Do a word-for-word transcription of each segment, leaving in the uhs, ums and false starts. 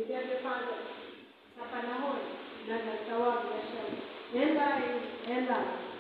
Dear Father, sa panahon na nagtawag na siya, Eli, Ella.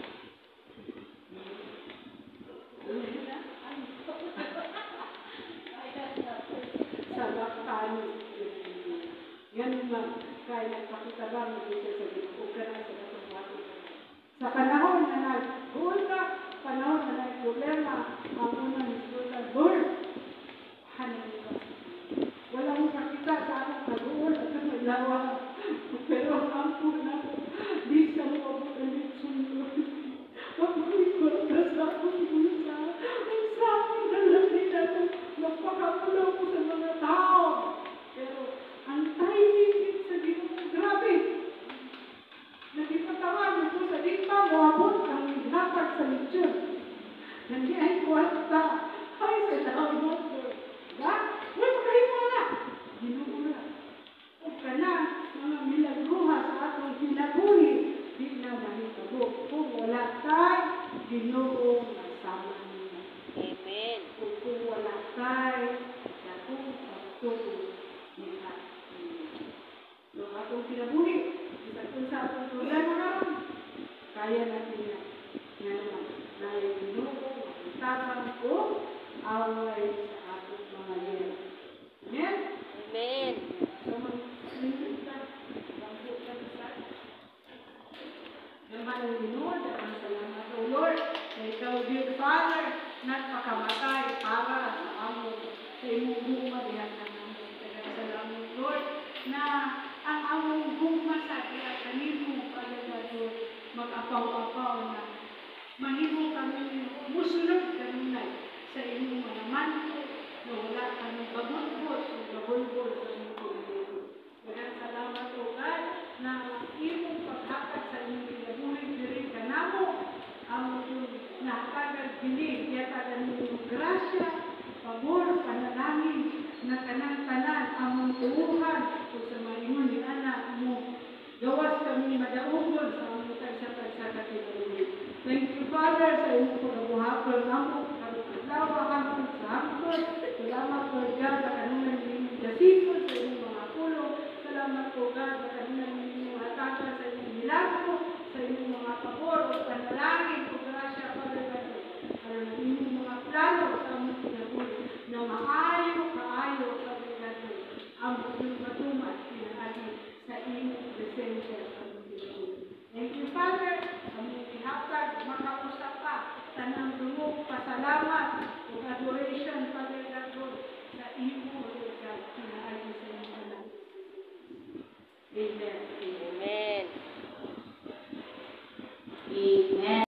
Sa Laktani. Yan naman, kaya nagpakitabang mo siya sa Diyos ka na sa natong. Sa panahon na nag-uul ka, panahon na nag-problema, ang unang islutan, Lord, hanin ka. Walang makita sa aking nag-uul at naglawa. Pero ang ampo na po, di sa mga bukalit sunod. Apoy ko na sa akong busa. Ang sa akin na lang din ako, magpakapulo ko sa mga tao. Pero ang timing sa Ginoo, grabe. Nagipatawag ito sa dikpa mo, abot ang hatag sa lechon. Nandiyan ko at ta, ay sa lahat mo. Ha? Uy, makahimo na. Ginoo na. O ka na, mga milagruha sa atong kinabuhi, di na mahitabo. Kung wala tayo, Ginoo nasama niya. Amen. Kung kung wala tayo, natong pagtuto niya. So, atong kinabuhi, isang kung sa atong problema naman, kaya natin yan. Yan naman. Dahil Ginoo, magtabang ko, away sa atong mga liyan. Amen? Amen. So, mag-singin ka, bangko ka sa naman ang Ginoo, at salamat o Lord, na ikaw, dear Father, nagpakamatay para sa amo, sa imong guma, diyan ka namin. Kaya salamat, Lord, na ang among guma sa kaya kanimo, Father God, mag-apaw-apaw na mahimo kami musunod kanunay sa inyong mga manto na wala kami bagulbot o bagulbot sa inyong pagkakas. Kaya salamat o God na imong paghakat sa inyong kinabuhin diri ka namo ang nakagad bilig yata inyong grasya, pabor, panalangin na kanang tanan among tuuhan o sa marimon ni anak mo. Gawas kami madaugon sa among tagsa-tagsa katinuloy. Thank you, Father, sa iyong pagkabuhapon namo, karuglaw hangtod sa hangtod. Salamat po, God, sa kanungan ninyong jasipon sa inyong mga pulong. Salamat po, God, sa kanungan ninyong ataka sa inyong milagro, sa inyong mga pabor o panalangin o grasya, Father God. Para na inyong mga plano sa among kinabuhi na maayo, kaayo, Father God, ang buong matumat pinaagi sa inyong presensya sa among kinabuhi. Thank you, Father. Among ihatag, makausap pa, tanang dumog, pasalamat, o adoration, Father God, sa imo, Father God, pinaagi sa inyong anak. Amen. Amen. Amen.